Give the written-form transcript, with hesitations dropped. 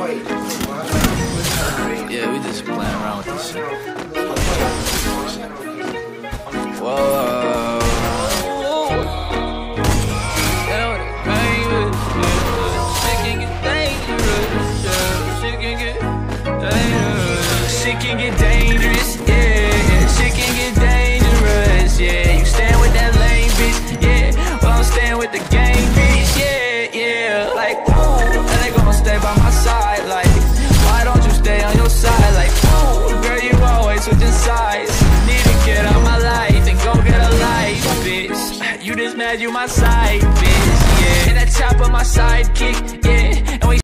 Yeah, we just playing around with this shit. Whoa. Shit can get dangerous, yeah. Shit can get dangerous, yeah. You stand with that lame bitch, yeah. Well, I'm staying with the gang bitch, yeah, yeah. Like, ooh, and they gonna stay by my side, like, why don't you stay on your side? Like, ooh, girl, you always switching sides. Need to get out my life and go get a life, bitch. You just mad you my side, bitch, yeah. And that chopper my sidekick, yeah.